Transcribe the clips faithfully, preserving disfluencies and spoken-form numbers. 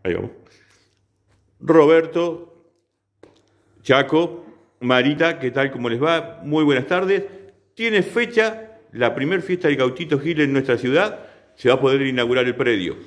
Ahí vamos. Roberto, Chaco, Marita, ¿qué tal? ¿Cómo les va? Muy buenas tardes. Tiene fecha la primer fiesta del Gauchito Gil en nuestra ciudad. Se va a poder inaugurar el predio.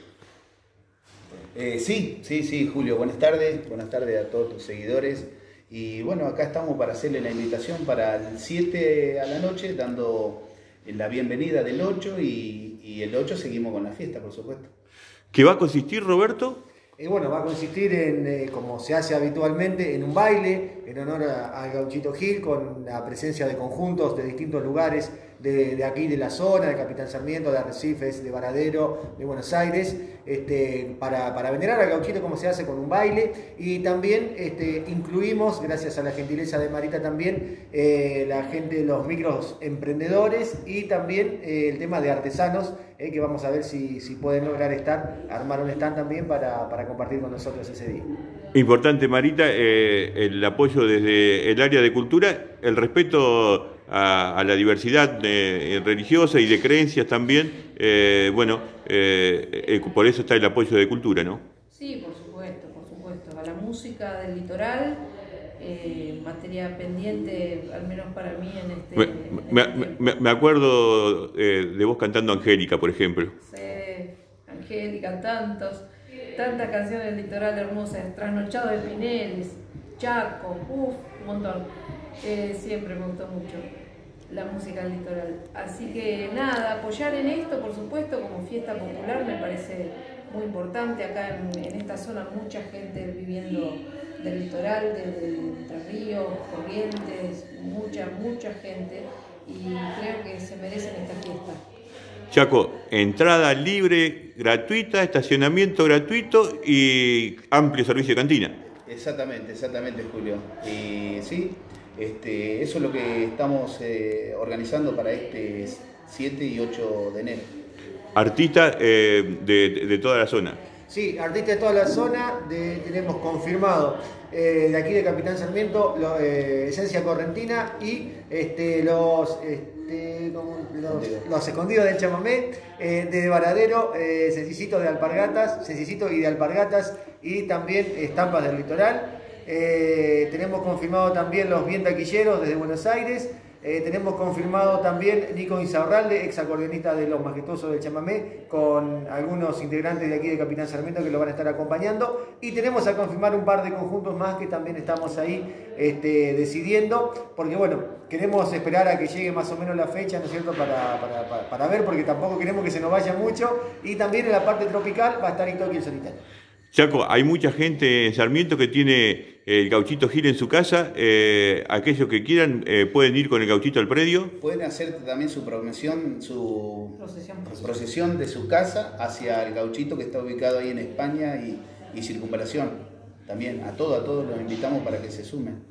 Eh, sí, sí, sí, Julio. Buenas tardes. Buenas tardes a todos tus seguidores. Y bueno, acá estamos para hacerle la invitación para el siete a la noche, dando la bienvenida del ocho y, y el ocho seguimos con la fiesta, por supuesto. ¿Qué va a consistir, Roberto? Eh, bueno, va a consistir en, eh, como se hace habitualmente, en un baile en honor a- al Gauchito Gil, con la presencia de conjuntos de distintos lugares de, de aquí, de la zona, de Capitán Sarmiento, de Arrecifes, de Varadero, de Buenos Aires, este, para, para venerar al Gauchito como se hace con un baile. Y también este, incluimos, gracias a la gentileza de Marita también, eh, la gente de los micros emprendedores y también eh, el tema de artesanos, eh, que vamos a ver si, si pueden lograr estar, armar un stand también para, para compartir con nosotros ese día. Importante, Marita, eh, el apoyo desde el área de cultura, el respeto a, a la diversidad de, religiosa y de creencias también. Eh, bueno, eh, eh, por eso está el apoyo de cultura, ¿no? Sí, por supuesto, por supuesto. A la música del litoral, eh, materia pendiente, al menos para mí en este, Me, en me, este tiempo. me, me acuerdo eh, de vos cantando Angélica, por ejemplo. Sí, Angélica, tantos, tantas canciones del litoral hermosas, Trasnochado de Pineles, Chaco, uff, un montón. Eh, siempre me gustó mucho la música del litoral. Así que nada, apoyar en esto, por supuesto, como fiesta popular me parece muy importante. Acá en, en esta zona mucha gente viviendo del litoral, desde Entre Ríos, Corrientes, mucha, mucha gente, y creo que se merecen esta fiesta. Chaco, entrada libre, gratuita, estacionamiento gratuito y amplio servicio de cantina. Exactamente, exactamente, Julio. Y sí, este, eso es lo que estamos eh, organizando para este siete y ocho de enero. Artistas eh, de, de toda la zona. Sí, artistas de toda la zona, de- tenemos confirmado eh, de aquí de Capitán Sarmiento, lo, eh, Esencia Correntina y este, los, este, ¿cómo? los, los escondidos del chamamé, eh, de Varadero, eh, Sencillito de Alpargatas, Sencillito y de Alpargatas, y también Estampas del Litoral. Eh, tenemos confirmado también los Bien Taquilleros desde Buenos Aires. Eh, tenemos confirmado también Nico Insaurralde, ex acordeonista de Los Majestuosos del Chamamé, con algunos integrantes de aquí de Capitán Sarmiento que lo van a estar acompañando. Y tenemos a confirmar un par de conjuntos más que también estamos ahí este, decidiendo, porque bueno, queremos esperar a que llegue más o menos la fecha, ¿no es cierto?, para, para, para, para ver, porque tampoco queremos que se nos vaya mucho. Y también en la parte tropical va a estar Itoki el Solitario. Chaco, hay mucha gente en Sarmiento que tiene el Gauchito Gil en su casa. Eh, aquellos que quieran eh, pueden ir con el Gauchito al predio. Pueden hacer también su procesión, su Procesión. procesión de su casa hacia el Gauchito que está ubicado ahí en España y, y Circunvalación. También a todos, a todos los invitamos para que se sumen.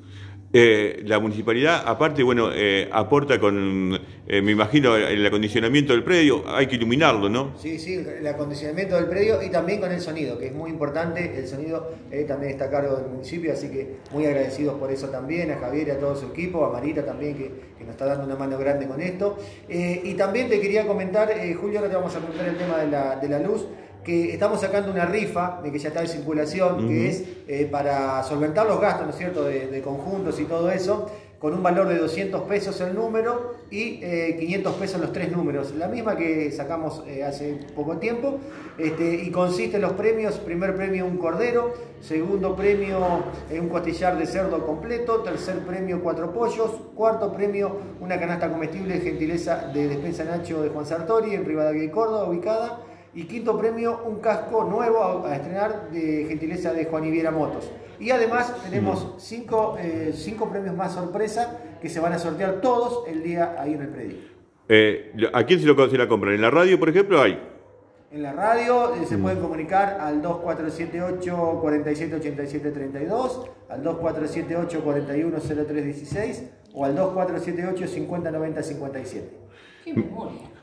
Eh, la municipalidad, aparte, bueno, eh, aporta con, eh, me imagino, el acondicionamiento del predio. Hay que iluminarlo, ¿no? Sí, sí, el acondicionamiento del predio y también con el sonido, que es muy importante. El sonido eh, también está a cargo del municipio, así que muy agradecidos por eso también, a Javier y a todo su equipo, a Marita también, que, que nos está dando una mano grande con esto. Eh, y también te quería comentar, eh, Julio, ahora te vamos a comentar el tema de la, de la luz, que estamos sacando una rifa, de que ya está en circulación, Uh-huh. que es eh, para solventar los gastos, ¿no es cierto?, de, de conjuntos y todo eso, con un valor de doscientos pesos el número y eh, quinientos pesos los tres números, la misma que sacamos eh, hace poco tiempo, este, y consiste en los premios: primer premio un cordero, segundo premio eh, un costillar de cerdo completo, tercer premio cuatro pollos, cuarto premio una canasta comestible gentileza de Despensa Nacho de Juan Sartori en Rivadavia y Córdoba ubicada, y quinto premio un casco nuevo a, a estrenar de gentileza de Juan Iviera Motos. Y además tenemos cinco, eh, cinco premios más sorpresa que se van a sortear todos el día ahí en el predio. Eh, ¿A quién se, lo, se la compran? ¿En la radio, por ejemplo, hay? En la radio eh, se pueden comunicar al dos cuatro siete ocho, cuatro siete ocho siete tres dos, al dos cuatro siete ocho, cuatro uno cero tres uno seis o al dos cuatro siete ocho, cincuenta noventa cincuenta y siete. ¡Qué memoria!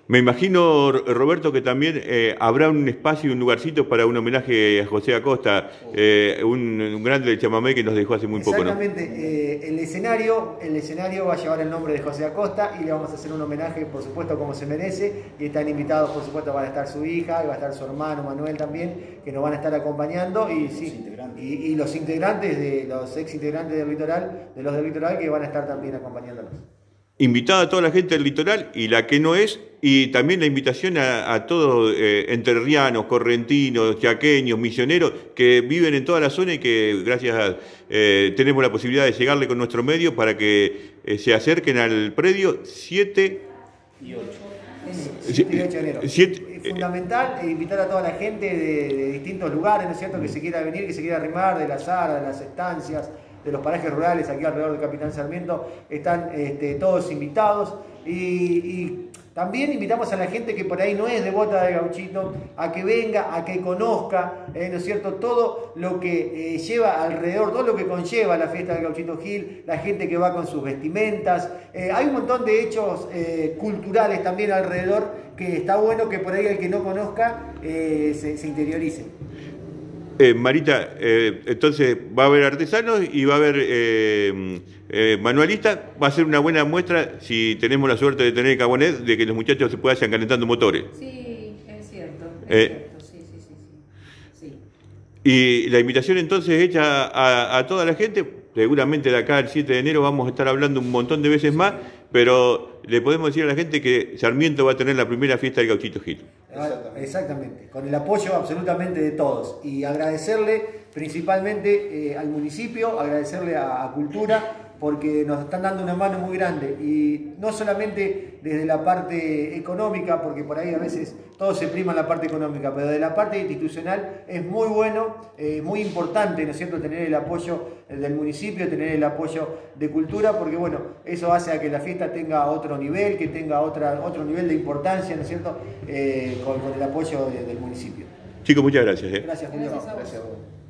Me imagino, Roberto, que también eh, habrá un espacio y un lugarcito para un homenaje a José Acosta, eh, un, un grande del chamamé que nos dejó hace muy poco, ¿no? Exactamente, eh, el, escenario, el escenario va a llevar el nombre de José Acosta y le vamos a hacer un homenaje, por supuesto, como se merece, y están invitados, por supuesto, van a estar su hija, y va a estar su hermano Manuel también, que nos van a estar acompañando, y, sí, y, y los integrantes, de los ex integrantes del Litoral, de los del Litoral, que van a estar también acompañándonos. Invitada a toda la gente del litoral y la que no es, y también la invitación a, a todos eh, entrerrianos, correntinos, chaqueños, misioneros que viven en toda la zona y que gracias a eh, tenemos la posibilidad de llegarle con nuestro medio para que eh, se acerquen al predio siete y ocho. siete y ocho de enero. siete, Es fundamental eh, invitar a toda la gente de, de distintos lugares, ¿no es cierto?, que se quiera venir, que se quiera arrimar, de las aras, de las estancias, de los parajes rurales aquí alrededor del Capitán Sarmiento, están este, todos invitados y, y también invitamos a la gente que por ahí no es devota de Gauchito a que venga, a que conozca, eh, ¿no es cierto?, todo lo que eh, lleva alrededor, todo lo que conlleva la fiesta del Gauchito Gil, la gente que va con sus vestimentas, eh, hay un montón de hechos eh, culturales también alrededor que está bueno que por ahí el que no conozca eh, se, se interiorice. Eh, Marita, eh, entonces va a haber artesanos y va a haber eh, eh, manualistas. Va a ser una buena muestra, si tenemos la suerte de tener Cabonet, de que los muchachos se puedan calentando motores. Sí, es cierto, es Eh, cierto, sí, sí, sí, sí, sí. Y la invitación entonces hecha a, a toda la gente, seguramente de acá al siete de enero vamos a estar hablando un montón de veces más, pero le podemos decir a la gente que Sarmiento va a tener la primera fiesta del Gauchito Gil. Exactamente. Exactamente, con el apoyo absolutamente de todos y agradecerle principalmente eh, al municipio, agradecerle a, a Cultura, porque nos están dando una mano muy grande y no solamente desde la parte económica, porque por ahí a veces todo se prima en la parte económica, pero de la parte institucional es muy bueno, eh, muy importante, ¿no es cierto?, tener el apoyo del municipio, tener el apoyo de Cultura, porque bueno, eso hace a que la fiesta tenga otro nivel, que tenga otra, otro nivel de importancia, ¿no es cierto?, eh, con, con el apoyo de, del municipio. Chicos, muchas gracias. ¿eh? Gracias, Julio. Gracias a vos. Gracias a vos.